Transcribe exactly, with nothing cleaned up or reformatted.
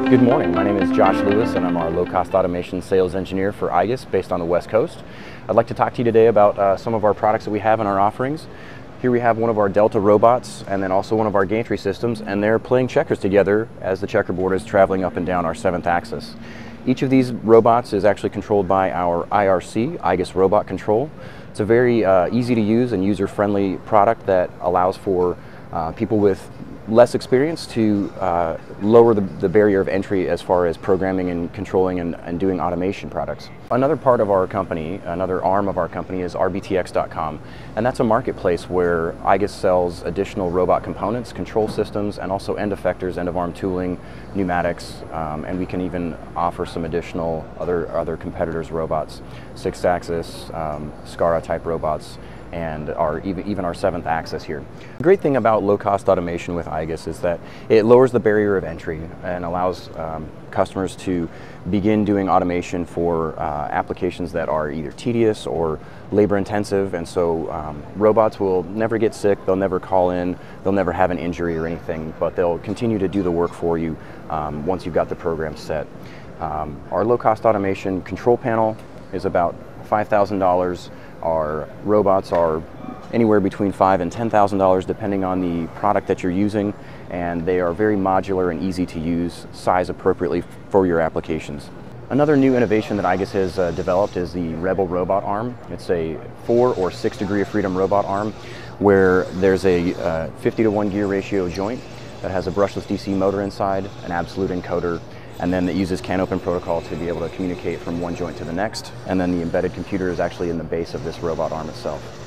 Good morning, my name is Josh Lewis and I'm our low-cost automation sales engineer for igus based on the West Coast. I'd like to talk to you today about uh, some of our products that we have in our offerings. Here we have one of our Delta robots and then also one of our gantry systems, and they're playing checkers together as the checkerboard is traveling up and down our seventh axis. Each of these robots is actually controlled by our I R C, igus Robot Control. It's a very uh, easy to use and user-friendly product that allows for uh, people with less experience to uh, lower the, the barrier of entry as far as programming and controlling and, and doing automation products. Another part of our company, another arm of our company is R B T X dot com, and that's a marketplace where igus sells additional robot components, control systems, and also end effectors, end of arm tooling, pneumatics, um, and we can even offer some additional other, other competitors' robots, six axis, um, SCARA type robots, and our, even, even our seventh axis here. The great thing about low-cost automation with igus is that it lowers the barrier of entry and allows um, customers to begin doing automation for uh, applications that are either tedious or labor-intensive, and so um, robots will never get sick, they'll never call in, they'll never have an injury or anything, but they'll continue to do the work for you um, once you've got the program set. Um, our low-cost automation control panel is about five thousand dollars. Our robots are anywhere between five and ten thousand dollars depending on the product that you're using, and they are very modular and easy to use, size appropriately for your applications. Another new innovation that igus has uh, developed is the Rebel robot arm. It's a four or six degree of freedom robot arm where there's a uh, fifty to one gear ratio joint that has a brushless D C motor inside, an absolute encoder, and then it uses can open protocol to be able to communicate from one joint to the next, and then the embedded computer is actually in the base of this robot arm itself.